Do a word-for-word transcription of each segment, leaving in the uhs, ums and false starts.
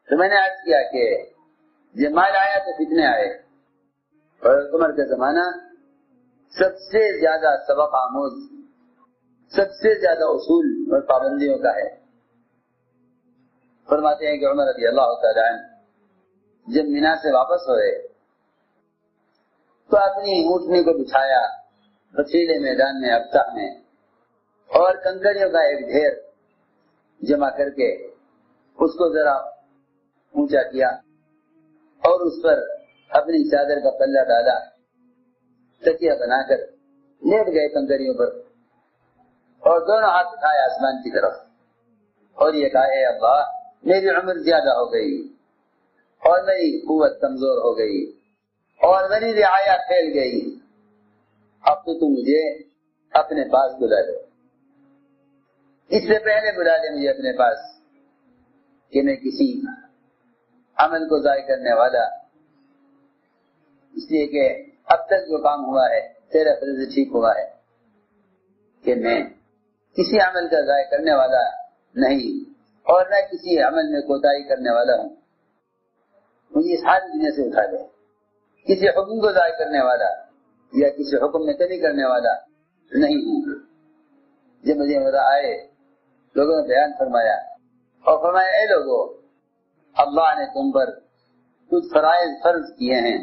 تو میں نے عرض کیا کہ جب مال آیا تو فتنے آئے، اور عمر کا زمانہ سب سے زیادہ سبق آموز، سب سے زیادہ اصول اور پابندیوں کا ہے۔ فرماتے ہیں کہ عمر رضی اللہ تعالیٰ عنہ جب مینا سے واپس ہوئے تو اپنی اونٹنی کو بچھایا پتھریلے میدان میں ابتح میں، اور کنکریوں کا ایک ڈھیر جمع کر کے اس کو ذرا اونچا کیا اور اس پر اپنی چادر کا پلہ ڈالا، تکیہ بنا کر لیٹ گئے کنکریوں پر، اور دونوں ہاتھ اٹھائے آسمان کی طرف اور یہ کہا اے اللہ میری عمر زیادہ ہو گئی اور میری قوت کمزور ہو گئی اور میری رعایا پھیل گئی، اب تو تم مجھے اپنے پاس بلا لے، اس سے پہلے بلا لے مجھے اپنے پاس کہ میں کسی عمل کو ضائع کرنے والا، اس لیے کہ اب تک جو کام ہوا ہے تیرا فضل سے ٹھیک ہوا ہے کہ میں کسی عمل کا ضائع کرنے والا نہیں اور نہ کسی عمل میں کوتاہی کرنے والا ہوں، مجھے اس ساری دنیا سے اٹھا دے، کسی حکم کو ضائع کرنے والا یا کسی حکم میں کمی کرنے والا نہیں ہوں۔ جب مجھے مزہ آئے لوگوں نے بیان فرمایا اور فرمایا اے لوگوں، اللہ نے تم پر کچھ فرائض فرض کیے ہیں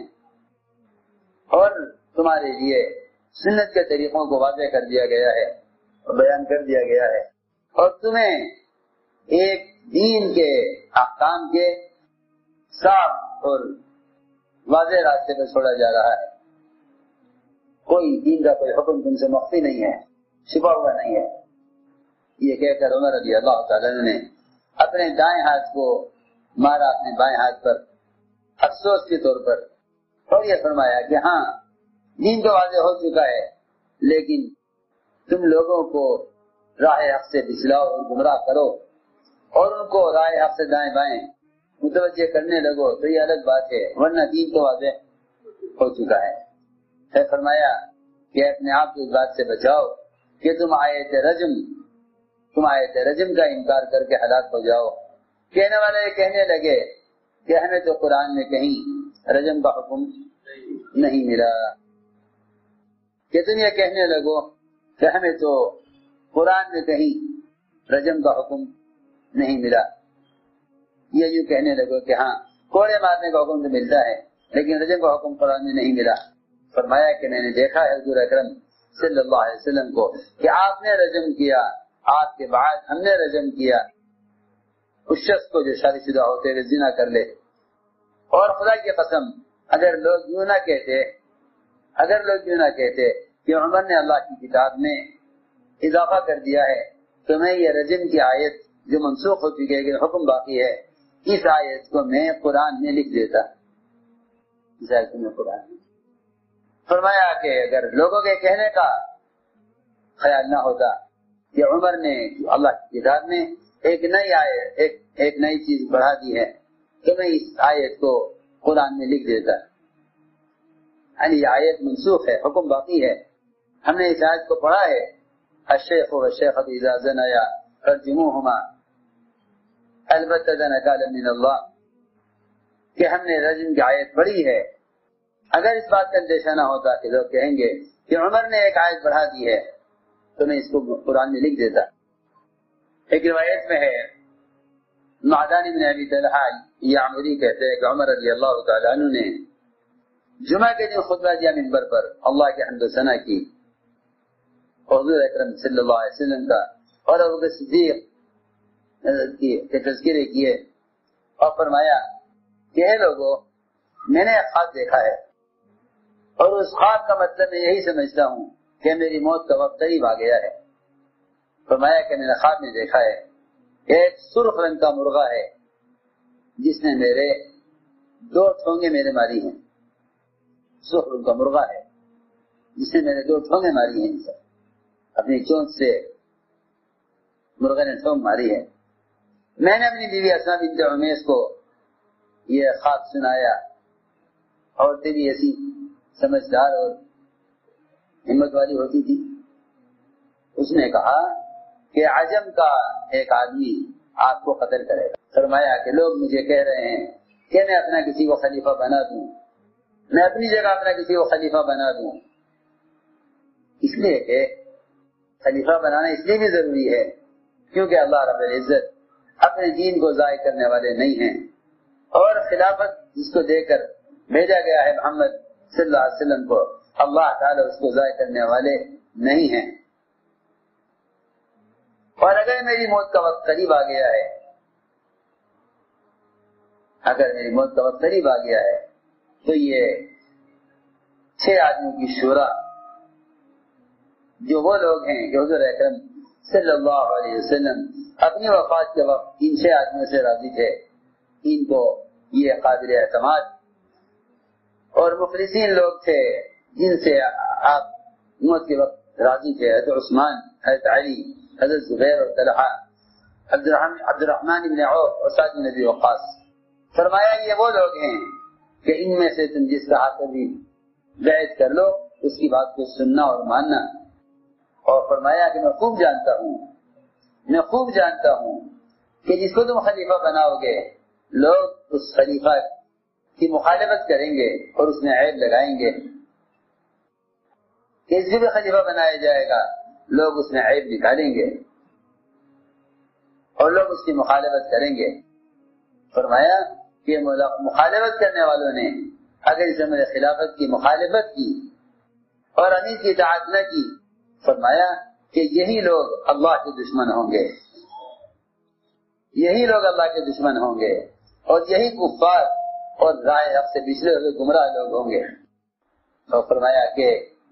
اور تمہارے لیے سنت کے طریقوں کو واضح کر دیا گیا ہے اور بیان کر دیا گیا ہے، اور تمہیں ایک دین کے احکام کے صاف اور واضح راستے پر چھوڑا جا رہا ہے، کوئی دین کا کوئی حکم تم سے مخفی نہیں ہے، چھپا ہوا نہیں ہے۔ یہ کہہ کر عمر رضی اللہ تعالیٰ نے اپنے دائیں ہاتھ کو مارا اپنے بائیں ہاتھ پر افسوس کے طور پر، اور یہ فرمایا کہ ہاں دین تو واضح ہو چکا ہے، لیکن تم لوگوں کو راہ حق سے پھسلاؤ اور گمراہ کرو اور ان کو راہ حق سے دائیں بائیں متوجہ کرنے لگو تو یہ الگ بات ہے، ورنہ دین تو واضح ہو چکا ہے۔ ہے فرمایا کہ اپنے آپ کو اس بات سے بچاؤ کہ تم آیت رجم تم آیت رجم کا انکار کر کے ہلاک ہو جاؤ۔ کہنے والے یہ کہنے لگے کہ ہمیں تو قرآن میں کہیں رجم کا حکم نہیں ملا، کہ تم یہ کہنے لگو کہ ہمیں تو قرآن میں کہیں رجم کا حکم نہیں ملا، یہ یوں کہنے لگو کہ ہاں کوڑے مارنے کا حکم تو ملتا ہے لیکن رجم کا حکم قرآن میں نہیں ملا۔ فرمایا کہ میں نے دیکھا ہے حضور اکرم صلی اللہ علیہ وسلم کو کہ آپ نے رجم کیا، آپ کے بعد ہم نے رجم کیا اس شخص کو جو شادی شدہ ہوتے ہوئے زنا کر لے، اور خدا کی قسم اگر لوگ یوں نہ کہتے اگر لوگ یوں نہ کہتے کہ عمر نے اللہ کی کتاب میں اضافہ کر دیا ہے تو میں یہ رجم کی آیت جو منسوخ ہو چکی ہے کہ حکم باقی ہے، اس آیت کو میں قرآن میں لکھ دیتا، اس آیت میں قرآن میں۔ فرمایا کہ اگر لوگوں کے کہنے کا خیال نہ ہوتا کہ عمر نے اللہ کی کتاب میں ایک نئی آیت ایک, ایک نئی چیز بڑھا دی ہے تو میں اس آیت کو قرآن میں لکھ دیتا، یعنی یہ آیت منسوخ ہے، حکم باقی ہے۔ ہم نے اس آیت کو پڑھا ہے الشیخ والشیخۃ اذا زنیا فرجموہما البتہ نکالا من اللہ، کہ ہم نے رجم کی آیت پڑھی ہے۔ اگر اس بات کا اندیشہ نہ ہوتا کہ لوگ کہیں گے کہ عمر نے ایک آیت بڑھا دی ہے تو میں اس کو قرآن میں لکھ دیتا۔ ایک روایت میں ہے معدان بن ابی طلحہ یعمری کہتے ہیں کہ عمر رضی اللہ تعالیٰ عنہ نے جمعہ کے دن خطبہ دیا منبر پر، اللہ کی حمد و ثنا کی، حضور اکرم صلی اللہ علیہ وسلم کا اور ابو بکر صدیق کے تذکرے کیے، اور فرمایا کہ اے لوگوں میں نے ایک خواب دیکھا ہے اور اس خواب کا مطلب میں یہی سمجھتا ہوں کہ میری موت کا وقت قریب آ گیا ہے۔ فرمایا کہ میں نے خواب میں دیکھا ہے ایک سرخ رنگ کا مرغا ہے جس نے میرے دو ٹھونگے میرے ماری ہیں، سرخ رنگ کا مرغا ہے جس نے میرے دو ٹھونگے ماری ہیں، اپنی چونچ سے مرغے نے ٹھونگ ماری ہے۔ میں نے اپنی بیوی اسماء بنت عمیس کو یہ خواب سنایا، عورتیں بھی ایسی سمجھدار اور ہمت والی ہوتی تھی۔ اس نے کہا کہ عجم کا ایک آدمی آپ کو قتل کرے گا۔ فرمایا کہ لوگ مجھے کہہ رہے ہیں کہ میں اپنا کسی کو خلیفہ بنا دوں، میں اپنی جگہ اپنا کسی کو خلیفہ بنا دوں، اس لیے کہ خلیفہ بنانا اس لیے بھی ضروری ہے کیونکہ اللہ رب العزت اپنے دین کو ضائع کرنے والے نہیں ہیں، اور خلافت جس کو دے کر بھیجا گیا ہے محمد صلی اللہ علیہ وسلم کو، اللہ تعالیٰ اس کو ضائع کرنے والے نہیں ہیں۔ اور اگر میری موت کا وقت قریب آ گیا ہے اگر میری موت کا وقت قریب آ گیا ہے تو یہ چھ آدمیوں کی شورا، جو وہ لوگ ہیں کہ حضور اکرم صلی اللہ علیہ وسلم اپنی وفات کے وقت ان چھ آدمیوں سے راضی تھے، ان کو یہ قابل اعتماد اور مخلصین لوگ تھے جن سے آپ موت کے وقت راضی تھے، حضرت عثمان، حضرت علی، حضرت زبیر اور طلحہ، عبد الرحمن بن عوف اور سعد بن ابی وقاص۔ فرمایا یہ وہ لوگ ہیں کہ ان میں سے تم جس کا ہاتھ بھی بیعت کر لو اس کی بات کو سننا اور ماننا۔ اور فرمایا کہ میں خوب جانتا ہوں میں خوب جانتا ہوں کہ جس کو تم خلیفہ بناؤ گے لوگ اس خلیفہ کی مخالفت کریں گے اور اس میں عیب لگائیں گے، کہ اس کو بھی خلیفہ بنایا جائے گا، لوگ اس میں عیب نکالیں گے اور لوگ اس کی مخالفت کریں گے۔ فرمایا کہ مخالفت کرنے والوں نے اگر اس عمر خلافت کی مخالفت کی اور امیر کی اطاعت نہ کی، فرمایا کہ یہی لوگ اللہ کے دشمن ہوں گے، یہی لوگ اللہ کے دشمن ہوں گے اور یہی کفار اور رائے حق سے پچھڑے ہوئے گمراہ لوگ ہوں گے۔ اور فرمایا کہ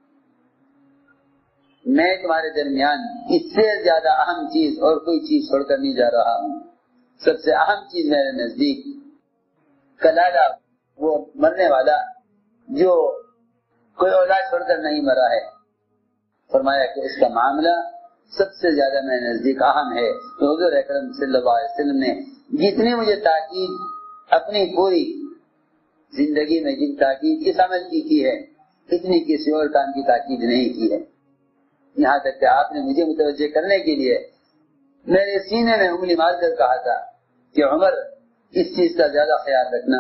میں تمہارے درمیان اس سے زیادہ اہم چیز اور کوئی چیز چھوڑ کر نہیں جا رہا ہوں۔ سب سے اہم چیز میرے نزدیک کلالہ، وہ مرنے والا جو کوئی اولاد چھوڑ کر نہیں مرا ہے، فرمایا کہ اس کا معاملہ سب سے زیادہ میرے نزدیک اہم ہے۔ تو حضور اکرم صلی اللہ علیہ وسلم نے جتنی مجھے تاکید اپنی پوری زندگی میں جن تاکید اس عمل کی کی ہے اتنی کسی اور کام کی تاکید نہیں کی ہے، یہاں تک کہ آپ نے مجھے متوجہ کرنے کے لیے میرے سینے میں انگلی مار کر کہا تھا کہ عمر اس چیز کا زیادہ خیال رکھنا۔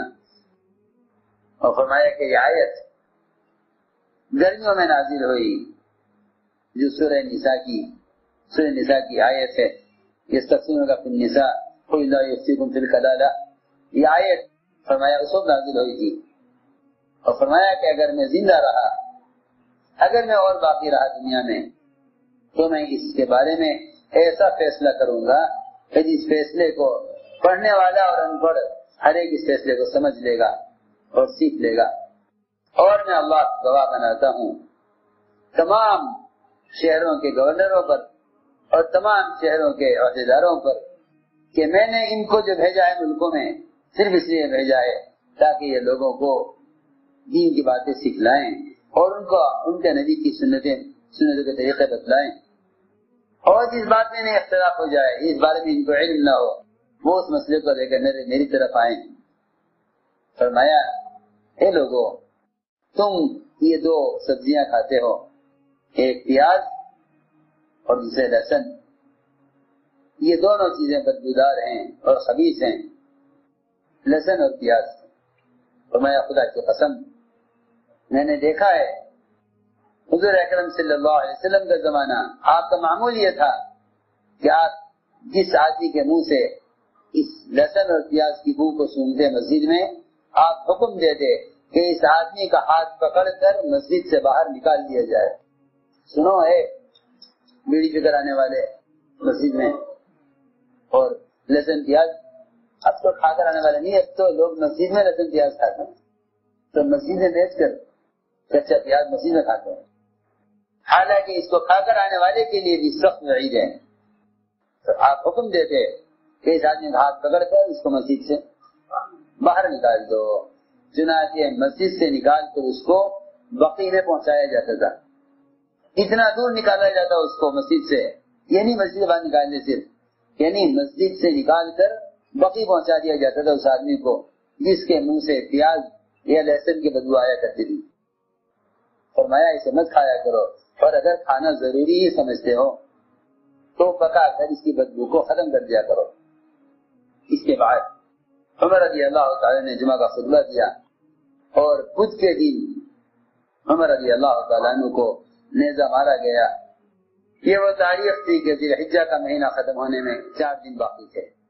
اور فرمایا کہ یہ آیت گرمیوں میں نازل ہوئی جو سورہ نساء کی سورہ نساء کی آیت ہے، یستفتونک فی النساء قل اللہ یفتیکم فی الکلالہ، یہ آیت فرمایا اس وقت نازل ہوئی تھی۔ اور فرمایا کہ اگر میں زندہ رہا، اگر میں اور باقی رہا دنیا میں، تو میں اس کے بارے میں ایسا فیصلہ کروں گا کہ جس فیصلے کو پڑھنے والا اور ان پڑھ ہر ایک اس فیصلے کو سمجھ لے گا اور سیکھ لے گا۔ اور میں اللہ گواہ بناتا ہوں تمام شہروں کے گورنروں پر اور تمام شہروں کے عہدیداروں پر کہ میں نے ان کو جو بھیجا ہے ملکوں میں صرف اس لیے بھیجا ہے تاکہ یہ لوگوں کو دین کی باتیں سکھلائیں اور ان کو ان کے نبی کی سنتیں سنتوں کے طریقے بتلائیں، اور جس بات میں انہیں اختلاف ہو جائے، اس بارے میں ان کو علم نہ ہو، وہ اس مسئلے کو لے کر میری طرف آئیں۔ فرمایا اے لوگوں، تم یہ دو سبزیاں کھاتے ہو، ایک پیاز اور دوسرے لہسن، یہ دونوں چیزیں بدبودار ہیں اور خبیث ہیں، لہسن اور پیاز۔ فرمایا خدا کی قسم میں نے دیکھا ہے حضور اکرم صلی اللہ علیہ وسلم کا زمانہ، آپ کا معمول یہ تھا کہ آپ جس آدمی کے منہ سے اس لہسن اور پیاز کی بو کو سونگتے مسجد میں، آپ حکم دیتے کہ اس آدمی کا ہاتھ پکڑ کر مسجد سے باہر نکال دیا جائے۔ سنو ہے بیڑی پہ کرانے والے مسجد میں اور لہسن پیاز اب تو کھا کر آنے والے نہیں، اب تو لوگ مسجد میں لہسن پیاز کھاتے ہیں، تو مسجد میں بیٹھ کر کچا پیاز مسجد میں کھاتے ہیں، حالانکہ اس کو کھا کر آنے والے کے لیے بھی سخت وعید ہے۔ تو آپ حکم دیتے کہ اس آدمی کا ہاتھ پکڑ کر اس کو مسجد سے باہر نکال دو۔ چنانچہ مسجد سے نکال کر اس کو بقیع میں پہنچایا جاتا تھا، اتنا دور نکالا جاتا اس کو مسجد سے، یعنی مسجد کے باہر نکالنے سے، یعنی مسجد سے نکال کر بقیع پہنچا دیا جاتا تھا اس آدمی کو جس کے منہ سے پیاز یا لہسن کی بدبو آیا کرتی تھی۔ فرمایا اسے مت کھایا کرو، اور اگر کھانا ضروری ہی سمجھتے ہو تو پکا کر اس کی بدبو کو ختم کر دیا کرو۔ اس کے بعد عمر رضی اللہ تعالی نے جمعہ کا خطبہ دیا اور بدھ کے دن عمر رضی اللہ تعالیٰ عنہ کو نیزہ مارا گیا. یہ وہ تاریخ تھی کہ ذی الحجہ کا مہینہ ختم ہونے میں چار دن باقی تھے.